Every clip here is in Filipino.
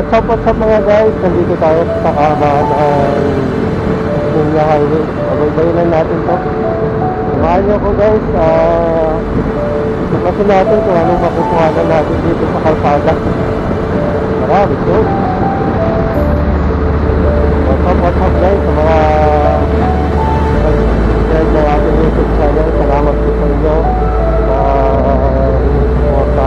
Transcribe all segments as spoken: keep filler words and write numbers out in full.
What's up, what's up mga guys? Nandito tayo sa kahabaan ng Linya Highway. Pagbaybayin natin to. Samahan nyo ko guys. Uh, Tuklasin natin kung anong makukuhanan natin dito sa kalsada. Tara, let's go. What's up, what's up guys? Sa mga subscribe ng ating YouTube channel, salamat po sa inyo. Uh, Suporta.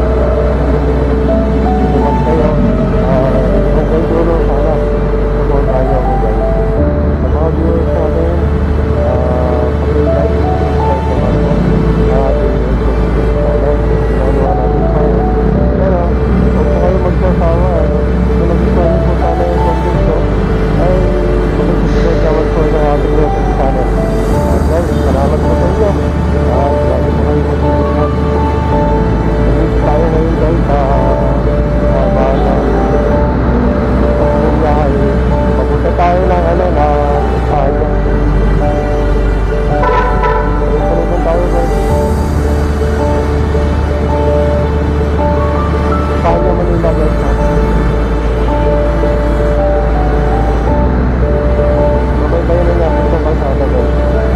Sumat kayo. Okay, dulo sana. Suporta nyo ako guys. Sa mga viewers natin, pag-like, subscribe naman po sa ating YouTube channel. Ginagawa natin tayo. Pero, huwag po kayo magsasawa. Kung nagustuhan nyo po sana yung content ko, ay mag-subscribe naman po sa ating YouTube channel. At guys, salamat po sa inyo. At lagi po kayo mag-subscribe. Nandito tayo ngayon guys sa kahabaan ng papunta tayo ng ano na Espanya. Pagpunta tayo guys Espanya, Manila guys. Mabay-bayan na natin itong kalsada guys.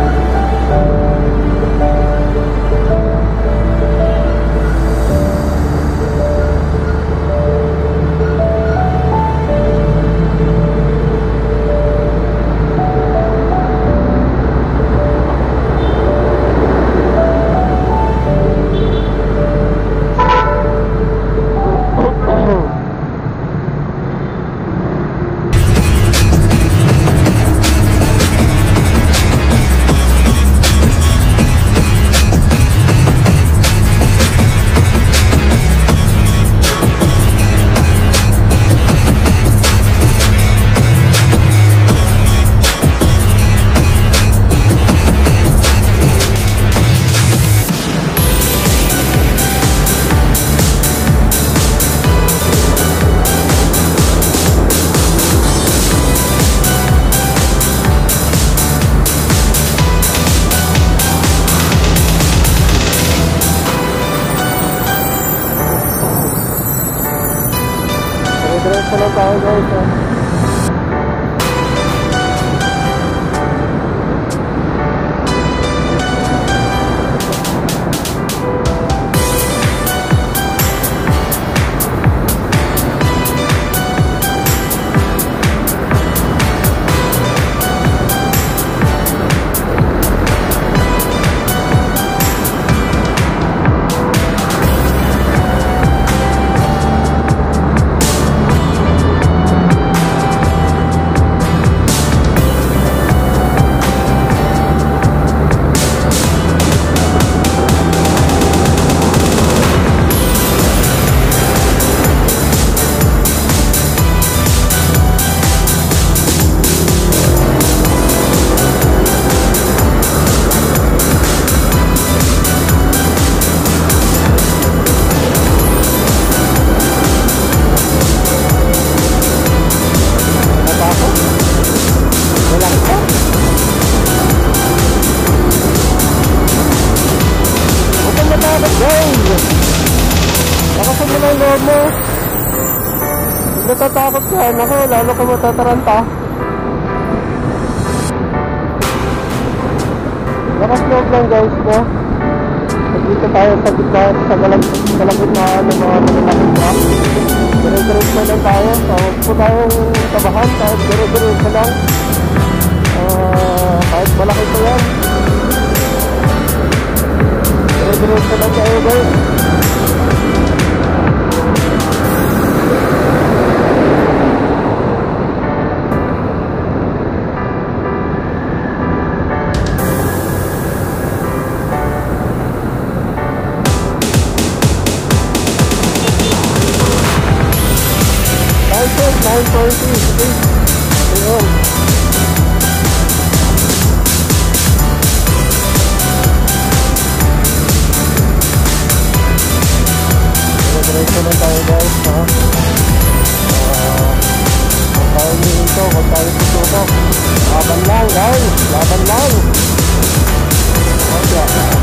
Diretso lang tayo guys. Natatakot ka, naku, lalo ka matataranta. Lakas loob lang guys, no? Dito tayo sa gitna, sa galagit na ano, mga malalaking truck. Dire-diretso lang tayo, so huwag po tayong tabahan, kahit dire-diretso lang. Uh, kahit malaki po yan. Dire-diretso lang tayo guys. nine forty, okay. Ayun. Diretso lang tayo guys, ha. Uh, Huwag tayo nihinto, huwag tayo tututok. Laban lang guys, laban lang. Okay.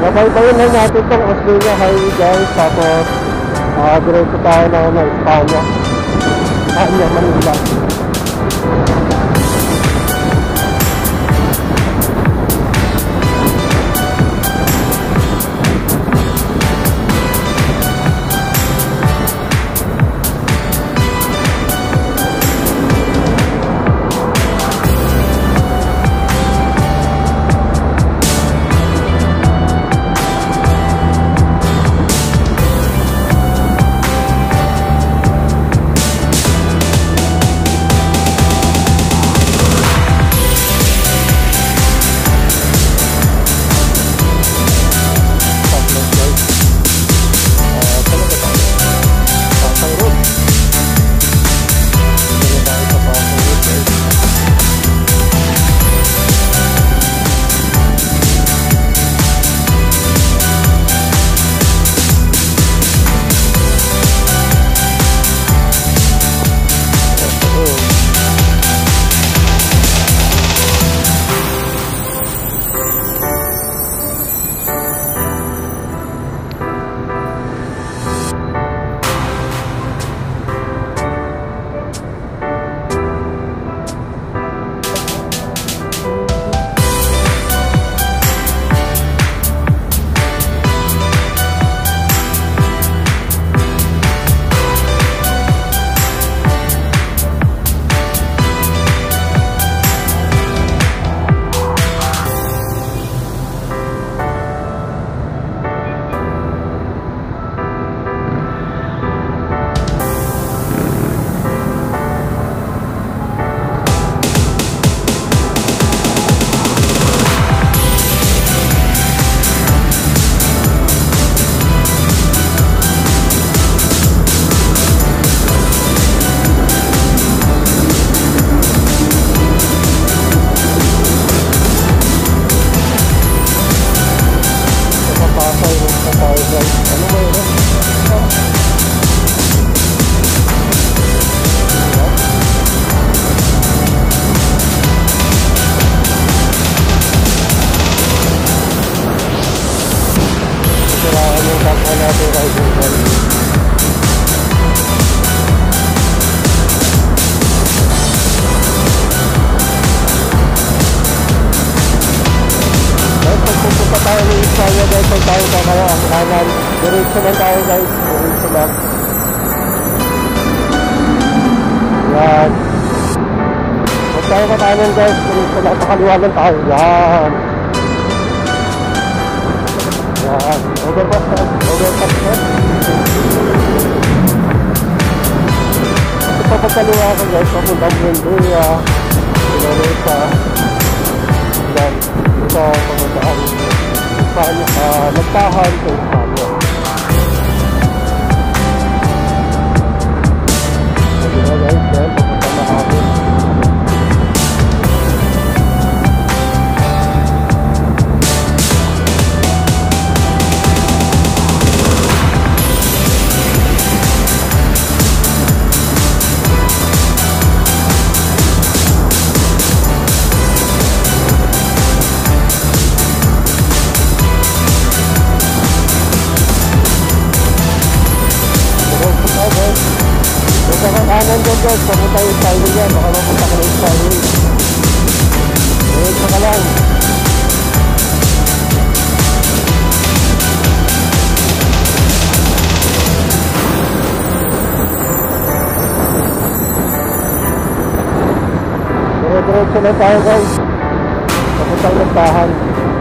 Babay-bayin lang natin itong Osmeña Highway guys. Tapos uh, diretso tayo na ng Espanya. Espanya, Manila. Tayo sa kayo ang kanan. Diretso lang tayo guys. Diretso lang. Yan. Huwag tayo makanan guys. Diretso lang. Pakaliwa lang tayo. Yan. Yan. Overpass na. Overpass na. Ito pa pagkaliwa ko guys. Papuntang Buendia. Pinarita. Yan. Ito papuntaan. Espanya, uh, nagtahan sa Espanya. Sabi na guys, yan, papunta na kami. Kanan dyan guys, papunta yung Espanya dyan, baka mapunta ka na Espanya. Ayun, saka lang. Dire-diretso na tayo guys, papunta yung nagtahan.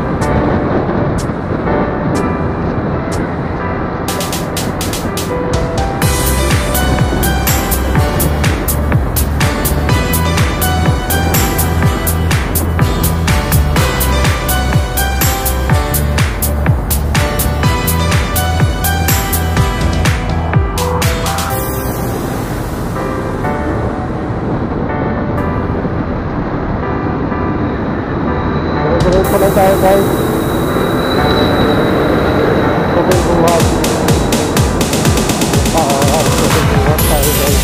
Diretso lang tayo guys. Sabay buhat. Ah, sabay buhat tayo guys.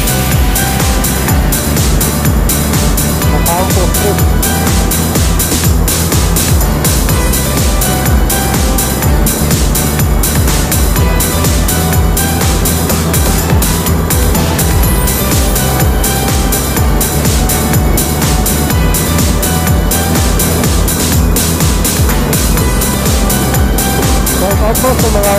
Nakaampo street.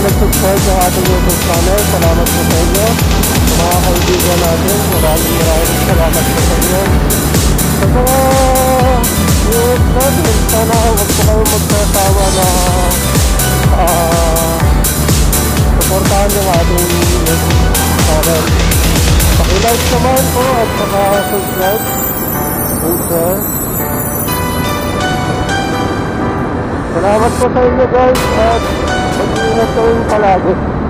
nag-subscribe ng ating YouTube channel. Salamat po sa inyo. Sa mga kaibigan natin, maraming maraming salamat po sa inyo. Sa mga viewers natin, sana huwag po kayo magsasawa na uh, supportahan yung ating YouTube channel. Paki-like naman po at saka-subscribe and share. Salamat po sa inyo guys at mag-iingat kayong palagi.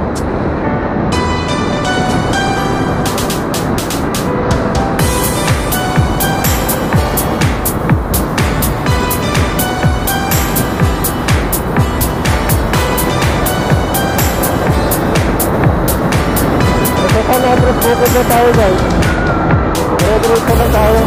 Ito sa na-address bukod na tayo guys. Ready ko na tayo.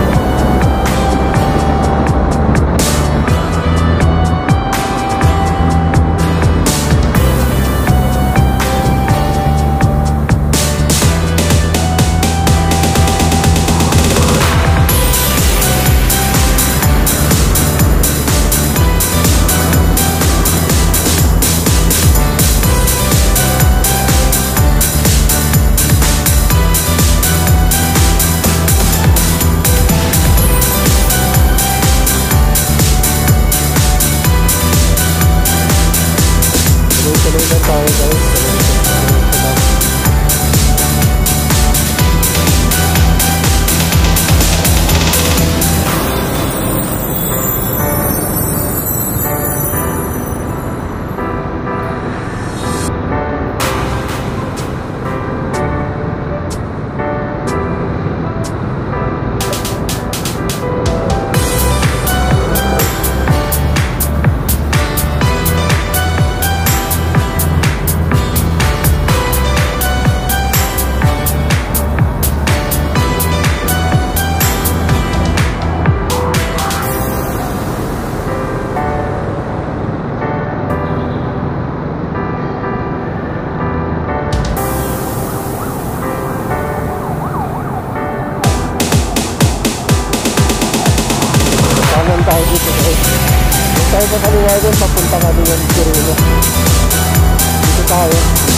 Tuloy lang tayo guys. Tayo dito guys. Tayo pa kaliwa doon, papunta kami ng Cirilo. Dito tayo.